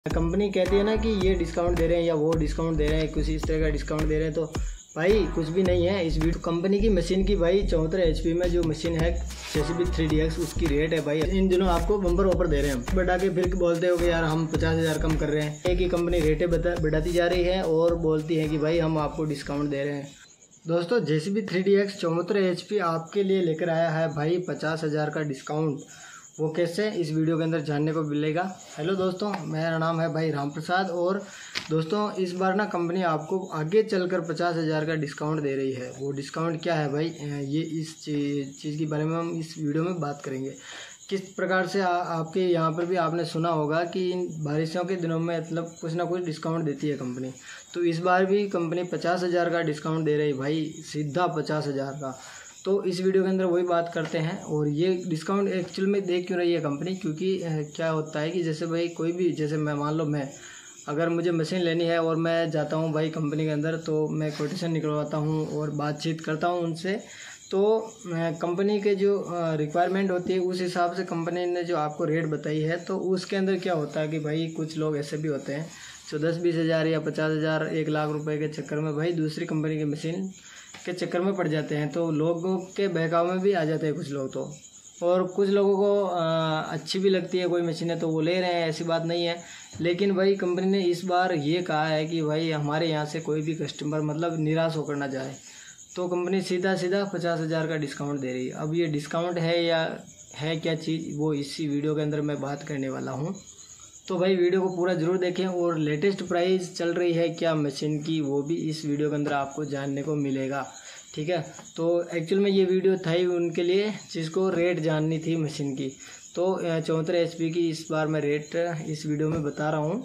Company कहती है ना कि ये डिस्काउंट दे रहे हैं या वो डिस्काउंट दे रहे हैं, कुछ इस तरह का डिस्काउंट दे रहे हैं, तो भाई कुछ भी नहीं है। इस वीडियो कंपनी की मशीन की भाई 74 HP में जो मशीन है JCB 3DX उसकी रेट है भाई इन दिनों आपको बम्पर ऑफर दे रहे हैं हम। बढ़ा के फिर बोलते हो कि यार हम 50,000 कम कर रहे हैं। एक ही कंपनी रेटें बढ़ाती जा रही है और बोलती है कि भाई हम आपको डिस्काउंट दे रहे हैं। दोस्तों JCB 3DX 74 HP आपके लिए लेकर आया है भाई 50,000 का डिस्काउंट। वो कैसे इस वीडियो के अंदर जानने को मिलेगा। हेलो दोस्तों, मेरा नाम है भाई राम प्रसाद और दोस्तों इस बार ना कंपनी आपको आगे चलकर 50,000 का डिस्काउंट दे रही है। वो डिस्काउंट क्या है भाई, ये इस चीज़ के बारे में हम इस वीडियो में बात करेंगे। किस प्रकार से आपके यहाँ पर भी आपने सुना होगा कि इन बारिशों के दिनों में मतलब कुछ ना कुछ डिस्काउंट देती है कंपनी, तो इस बार भी कंपनी 50,000 का डिस्काउंट दे रही भाई, सीधा 50,000 का। तो इस वीडियो के अंदर वही बात करते हैं। और ये डिस्काउंट एक्चुअल में देख क्यों रही है कंपनी, क्योंकि क्या होता है कि जैसे भाई कोई भी, जैसे मैं मान लो मैं अगर मुझे मशीन लेनी है और मैं जाता हूँ भाई कंपनी के अंदर, तो मैं कोटेशन निकलवाता हूँ और बातचीत करता हूँ उनसे, तो कंपनी के जो रिक्वायरमेंट होती है उस हिसाब से कंपनी ने जो आपको रेट बताई है, तो उसके अंदर क्या होता है कि भाई कुछ लोग ऐसे भी होते हैं जो 10-20 हज़ार या 50,000 1 लाख रुपए के चक्कर में भाई दूसरी कंपनी की मशीन के चक्कर में पड़ जाते हैं। तो लोगों के बहकाव में भी आ जाते हैं कुछ लोग तो, और कुछ लोगों को अच्छी भी लगती है कोई मशीनें तो वो ले रहे हैं, ऐसी बात नहीं है। लेकिन भाई कंपनी ने इस बार ये कहा है कि भाई हमारे यहाँ से कोई भी कस्टमर मतलब निराश होकर ना जाए, तो कंपनी सीधा 50,000 का डिस्काउंट दे रही है। अब ये डिस्काउंट है या है क्या चीज़, वो इसी वीडियो के अंदर मैं बात करने वाला हूँ। तो भाई वीडियो को पूरा ज़रूर देखें और लेटेस्ट प्राइस चल रही है क्या मशीन की, वो भी इस वीडियो के अंदर आपको जानने को मिलेगा। ठीक है, तो एक्चुअल में ये वीडियो था ही उनके लिए जिसको रेट जाननी थी मशीन की। तो 74 HP की इस बार मैं रेट इस वीडियो में बता रहा हूँ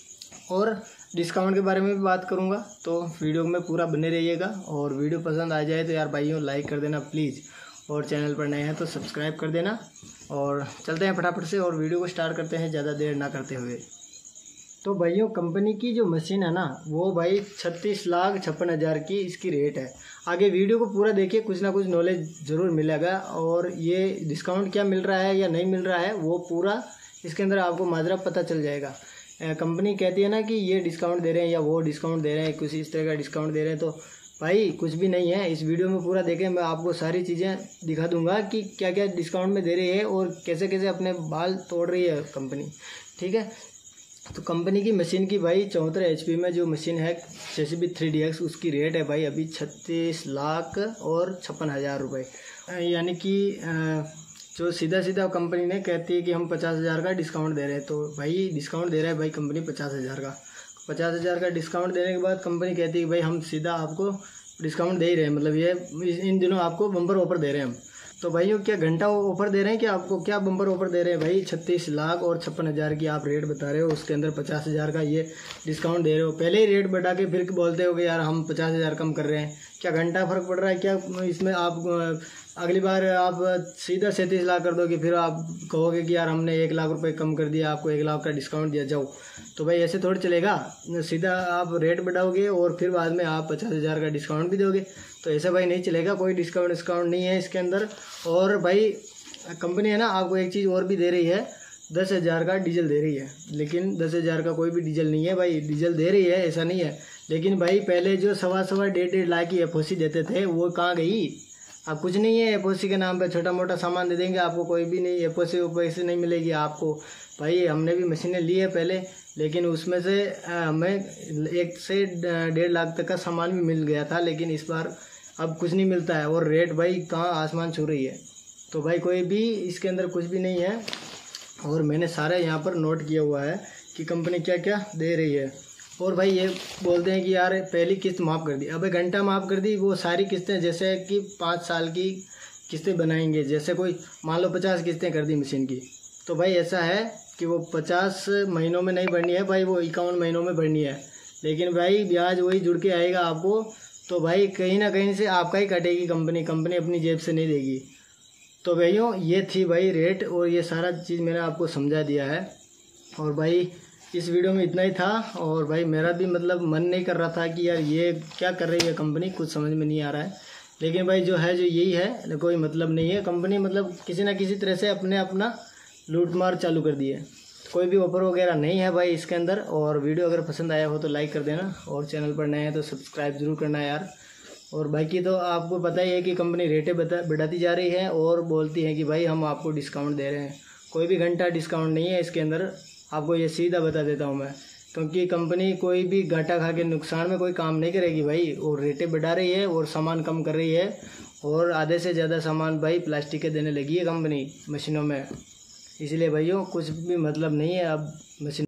और डिस्काउंट के बारे में भी बात करूँगा। तो वीडियो में पूरा बने रहिएगा और वीडियो पसंद आ जाए तो यार भाइयों लाइक कर देना प्लीज़, और चैनल पर नए हैं तो सब्सक्राइब कर देना। और चलते हैं फटाफट से और वीडियो को स्टार्ट करते हैं ज़्यादा देर ना करते हुए। तो भाइयों कंपनी की जो मशीन है ना वो भाई 36,56,000 की इसकी रेट है। आगे वीडियो को पूरा देखिए, कुछ ना कुछ नॉलेज ज़रूर मिलेगा और ये डिस्काउंट क्या मिल रहा है या नहीं मिल रहा है वो पूरा इसके अंदर आपको माजरा पता चल जाएगा। कंपनी कहती है ना कि ये डिस्काउंट दे रहे हैं या वो डिस्काउंट दे रहे हैं, कुछ इस तरह का डिस्काउंट दे रहे हैं, तो भाई कुछ भी नहीं है। इस वीडियो में पूरा देखें, मैं आपको सारी चीज़ें दिखा दूंगा कि क्या क्या डिस्काउंट में दे रही है और कैसे कैसे अपने बाल तोड़ रही है कंपनी। ठीक है, तो कंपनी की मशीन की भाई 74 HP में जो मशीन है JCB 3DX उसकी रेट है भाई अभी 36,56,000 रुपये। यानी कि जो सीधा कंपनी ने कहती है कि हम 50,000 का डिस्काउंट दे रहे हैं, तो भाई डिस्काउंट दे रहा है भाई कंपनी 50,000 का। 50,000 का डिस्काउंट देने के बाद कंपनी कहती है कि भाई हम सीधा आपको डिस्काउंट दे ही रहे हैं, मतलब ये इन दिनों आपको बम्पर ऑफर दे रहे हैं हम। तो भाइयों क्या घंटा ऑफर दे रहे हैं, क्या आपको क्या बम्पर ऑफर दे रहे हैं भाई, 36,56,000 की आप रेट बता रहे हो, उसके अंदर 50,000 का ये डिस्काउंट दे रहे हो। पहले ही रेट बढ़ा के फिर बोलते हो कि यार हम 50,000 कम कर रहे हैं। क्या घंटा फर्क पड़ रहा है क्या इसमें? आप अगली बार आप सीधा 37 लाख कर दोगे, फिर आप कहोगे कि यार हमने 1 लाख रुपए कम कर दिया, आपको 1 लाख का डिस्काउंट दिया जाओ। तो भाई ऐसे थोड़ी चलेगा, सीधा आप रेट बढ़ाओगे और फिर बाद में आप 50,000 का डिस्काउंट भी दोगे, तो ऐसा भाई नहीं चलेगा। कोई डिस्काउंट नहीं है इसके अंदर। और भाई कंपनी है ना आपको एक चीज़ और भी दे रही है, 10,000 का डीजल दे रही है। लेकिन 10,000 का कोई भी डीजल नहीं है भाई, डीजल दे रही है ऐसा नहीं है, लेकिन भाई पहले जो 1.25 लाख की FOC देते थे वो कहाँ गई? अब कुछ नहीं है, FOC के नाम पे छोटा मोटा सामान दे देंगे आपको, कोई भी नहीं FOC नहीं मिलेगी आपको। भाई हमने भी मशीनें ली है पहले, लेकिन उसमें से हमें 1 से 1.5 लाख तक का सामान भी मिल गया था, लेकिन इस बार अब कुछ नहीं मिलता है और रेट भाई कहाँ आसमान छू रही है। तो भाई कोई भी इसके अंदर कुछ भी नहीं है और मैंने सारे यहाँ पर नोट किया हुआ है कि कंपनी क्या क्या दे रही है। और भाई ये बोलते हैं कि यार पहली किस्त माफ़ कर दी, अबे घंटा माफ़ कर दी, वो सारी किस्तें जैसे कि 5 साल की किस्तें बनाएंगे, जैसे कोई मान लो 50 किस्तें कर दी मशीन की, तो भाई ऐसा है कि वो 50 महीनों में नहीं भरनी है भाई, वो 51 महीनों में भरनी है। लेकिन भाई ब्याज वही जुड़ के आएगा आपको, तो भाई कहीं ना कहीं से आपका ही कटेगी कंपनी अपनी जेब से नहीं देगी। तो भैया ये थी भाई रेट और ये सारा चीज़ मैंने आपको समझा दिया है। और भाई इस वीडियो में इतना ही था। और भाई मेरा भी मतलब मन नहीं कर रहा था कि यार ये क्या कर रही है कंपनी, कुछ समझ में नहीं आ रहा है। लेकिन भाई जो है जो यही है, कोई मतलब नहीं है। कंपनी मतलब किसी ना किसी तरह से अपना लूट मार चालू कर दी है। कोई भी ऑफर वगैरह नहीं है भाई इसके अंदर। और वीडियो अगर पसंद आया हो तो लाइक कर देना, और चैनल पर नए हैं तो सब्सक्राइब जरूर करना यार। और बाकी तो आपको पता ही है कि कंपनी रेटें बढ़ाती जा रही है और बोलती है कि भाई हम आपको डिस्काउंट दे रहे हैं। कोई भी घंटा डिस्काउंट नहीं है इसके अंदर, आपको ये सीधा बता देता हूँ मैं। क्योंकि कंपनी कोई भी घाटा खा के नुकसान में कोई काम नहीं करेगी भाई, और रेटें बढ़ा रही है और सामान कम कर रही है। और आधे से ज़्यादा सामान भाई प्लास्टिक के देने लगी है कंपनी मशीनों में। इसलिए भाइयों कुछ भी मतलब नहीं है अब मशीन